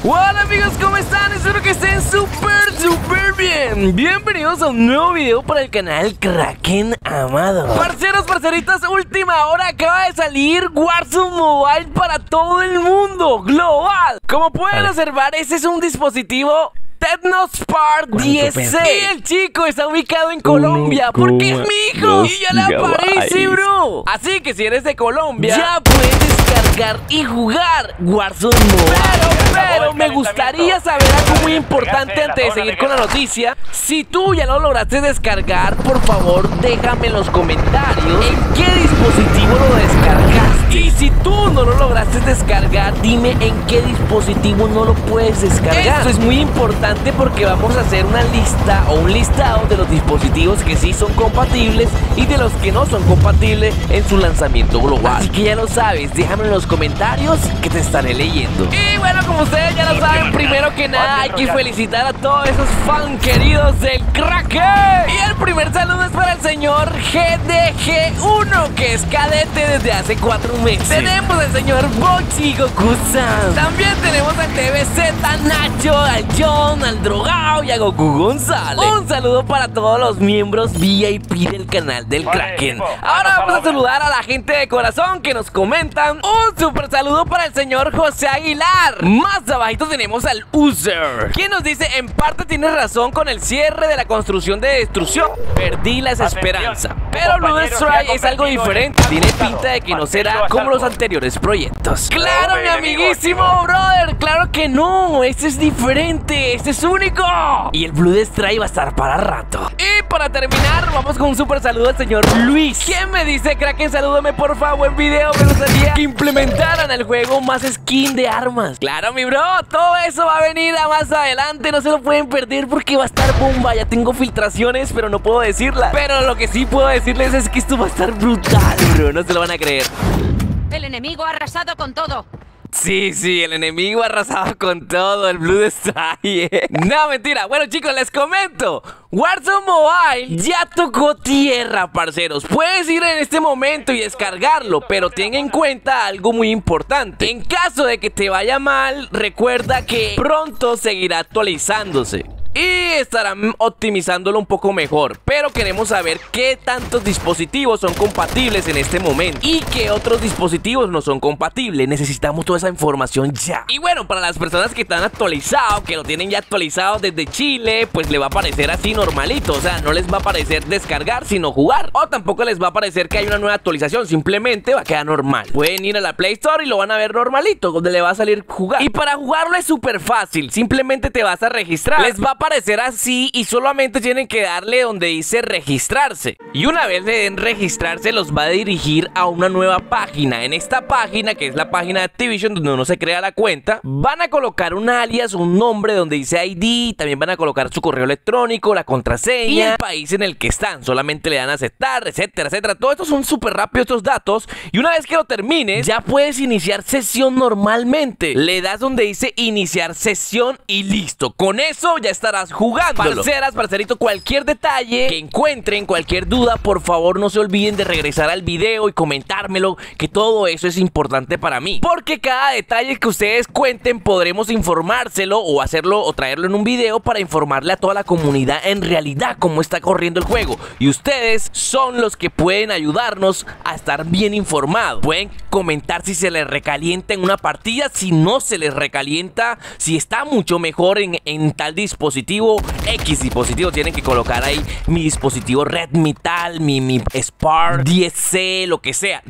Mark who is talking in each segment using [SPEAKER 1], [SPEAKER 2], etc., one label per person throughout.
[SPEAKER 1] Hola amigos, ¿cómo están? Espero que estén súper bien. Bienvenidos a un nuevo video para el canal Kraken Amado. Parceros, parceritas, última hora, acaba de salir Warzone Mobile para todo el mundo, global. Como pueden observar, este es un dispositivo Technospark 10C. Y el chico está ubicado en Colombia porque es mi hijo y ya le aparece, bro. Así que si eres de Colombia, ya puedes descargar y jugar Warzone Mobile. Pero me gustaría saber algo muy importante antes de seguir con la noticia. Si tú ya lo lograste descargar, por favor déjame en los comentarios en qué dispositivo lo descargaste. Y si tú no lo lograste descargar, dime en qué dispositivo no lo puedes descargar. Esto es muy importante porque vamos a hacer una lista o un listado de los dispositivos que sí son compatibles y de los que no son compatibles en su lanzamiento global. Así que ya lo sabes, déjame en los comentarios que te estaré leyendo. Y bueno, como ustedes ya lo saben, primero que nada hay que felicitar a todos esos fans queridos del Kraken. Y el primer saludo es para el señor GDG1, que es cadete desde hace 4 meses. Tenemos al señor Bochi Goku-san. También tenemos al TVZ Nacho, al John, al Drogao y a Goku González. Un saludo para todos los miembros VIP del canal del Kraken. Ahora vamos a saludar a la gente de corazón que nos comentan. Un super saludo para el señor José Aguilar. Más abajito tenemos al User, quien nos dice: en parte tienes razón con el cierre de la construcción de destrucción. Perdí las esperanzas. Pero Blue Strike es algo diferente. Tiene pinta de que no será como los anteriores proyectos. Claro, mi amiguísimo brother, claro que no. Este es diferente, este es único. Y el Blue Strike va a estar para rato. Y para terminar, vamos con un super saludo al señor Luis, quien me dice: Kraken, salúdame por favor, buen video. Me gustaría que implementaran al juego más skin de armas. Claro, mi bro, todo eso va a venir a más adelante. No se lo pueden perder porque va a estar bomba. Ya tengo filtraciones, pero no puedo decirlas. Pero lo que sí puedo decirles es que esto va a estar brutal, bro. No se lo van a creer.
[SPEAKER 2] El enemigo ha arrasado con todo.
[SPEAKER 1] Sí, el enemigo arrasado con todo, el Blue Strike. No, mentira. Bueno, chicos, les comento. Warzone Mobile ya tocó tierra, parceros. Puedes ir en este momento y descargarlo, pero ten en cuenta algo muy importante. En caso de que te vaya mal, recuerda que pronto seguirá actualizándose y estarán optimizándolo un poco mejor. Pero queremos saber qué tantos dispositivos son compatibles en este momento y qué otros dispositivos no son compatibles. Necesitamos toda esa información ya. Y bueno, para las personas que están actualizados, que lo tienen ya actualizado desde Chile, pues le va a aparecer así normalito. O sea, no les va a aparecer descargar, sino jugar. O tampoco les va a aparecer que hay una nueva actualización. Simplemente va a quedar normal. Pueden ir a la Play Store y lo van a ver normalito, donde le va a salir jugar. Y para jugarlo es súper fácil. Simplemente te vas a registrar. Les va a aparecer así y solamente tienen que darle donde dice registrarse. Y una vez le den registrarse, los va a dirigir a una nueva página. En esta página, que es la página de Activision, donde uno se crea la cuenta, van a colocar un alias, un nombre donde dice ID. También van a colocar su correo electrónico, la contraseña y el país en el que están. Solamente le dan a aceptar, etcétera, etcétera. Todo esto son súper rápidos estos datos. Y una vez que lo termines, ya puedes iniciar sesión normalmente. Le das donde dice iniciar sesión y listo. Con eso ya estarás jugando. Parceras, parcerito, cualquier detalle que encuentren, cualquier duda, por favor no se olviden de regresar al video y comentármelo, que todo eso es importante para mí, porque cada detalle que ustedes cuenten podremos informárselo o hacerlo o traerlo en un video para informarle a toda la comunidad en realidad cómo está corriendo el juego. Y ustedes son los que pueden ayudarnos a estar bien informados. Pueden comentar si se les recalienta en una partida, si no se les recalienta, si está mucho mejor en tal dispositivo, X dispositivo. Tienen que colocar ahí mi dispositivo Redmi tal, mi Spark 10C, lo que sea.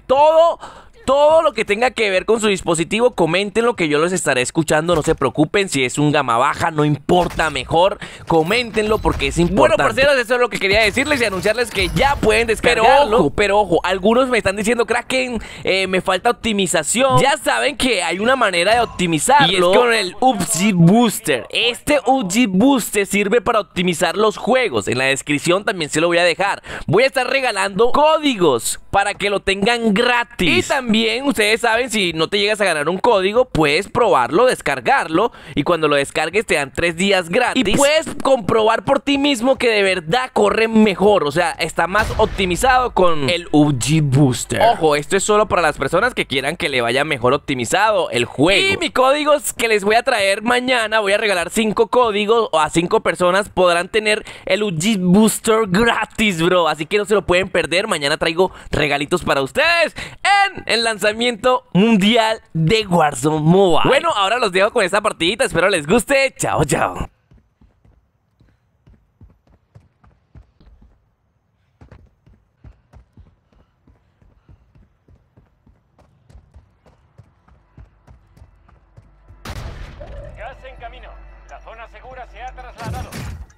[SPEAKER 1] Todo lo que tenga que ver con su dispositivo, coméntenlo, que yo los estaré escuchando. No se preocupen, si es un gama baja, no importa, mejor coméntenlo porque es importante. Bueno, parceros, eso es lo que quería decirles y anunciarles que ya pueden descargarlo. Pero ojo, algunos me están diciendo: Kraken, me falta optimización. Ya saben que hay una manera de optimizarlo, y es con el Upzip Booster. Este Upzip Booster sirve para optimizar los juegos. En la descripción también se lo voy a dejar. Voy a estar regalando códigos para que lo tengan gratis. Y también ustedes saben, si no te llegas a ganar un código, puedes probarlo, descargarlo, y cuando lo descargues te dan 3 días gratis. Y puedes comprobar por ti mismo que de verdad corre mejor, o sea, está más optimizado con el UG Booster. Ojo, esto es solo para las personas que quieran que le vaya mejor optimizado el juego. Y mi código es que les voy a traer mañana, voy a regalar 5 códigos a 5 personas, podrán tener el UG Booster gratis, bro. Así que no se lo pueden perder. Mañana traigo regalitos para ustedes en el lanzamiento mundial de Warzone Mobile. Bueno, ahora los dejo con esta partidita, espero les guste. Chao, chao.
[SPEAKER 3] Gas en camino. La zona segura se ha trasladado.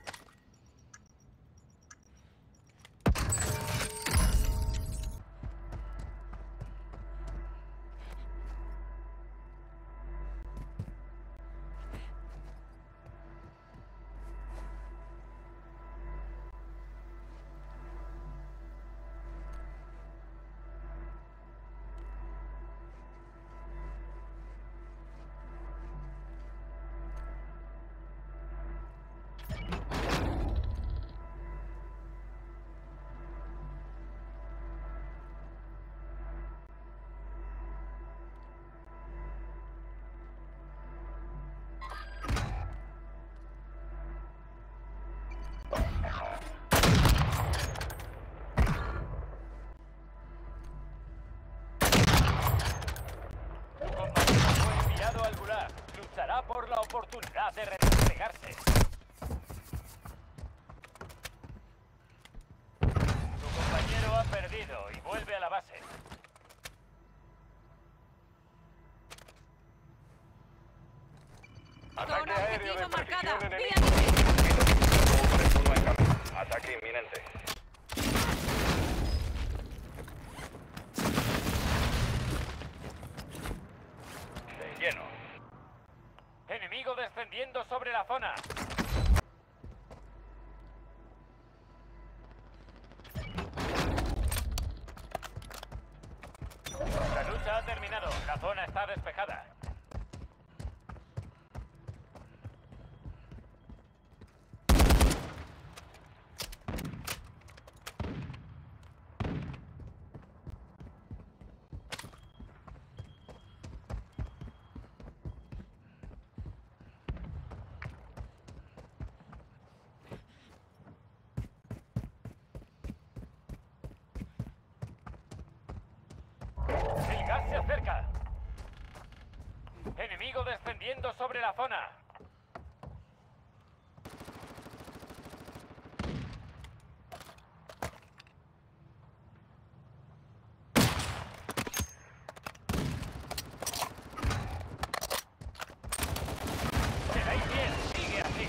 [SPEAKER 3] Por la oportunidad de replegarse. Su compañero ha perdido y vuelve a la base.
[SPEAKER 2] Zona objetivo marcada.
[SPEAKER 3] Ataque inminente. De lleno. Enemigo descendiendo sobre la zona. La lucha ha terminado. La zona está despejada. El gas se acerca. Enemigo descendiendo sobre la zona. Quedáis bien, sigue así.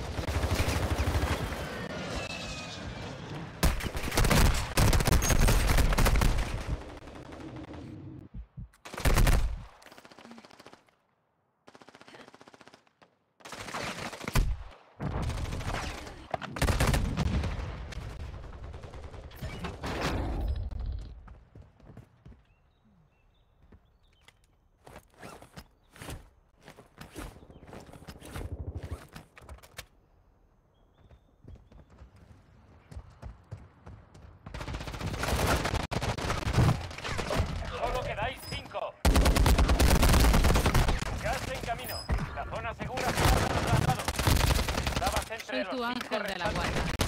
[SPEAKER 3] Solo quedáis 5. Gas en camino. La zona segura se ha trasladado. Estabas entre
[SPEAKER 2] Soy
[SPEAKER 3] los
[SPEAKER 2] tu
[SPEAKER 3] 5
[SPEAKER 2] ángel de la
[SPEAKER 3] restantes.
[SPEAKER 2] guarda.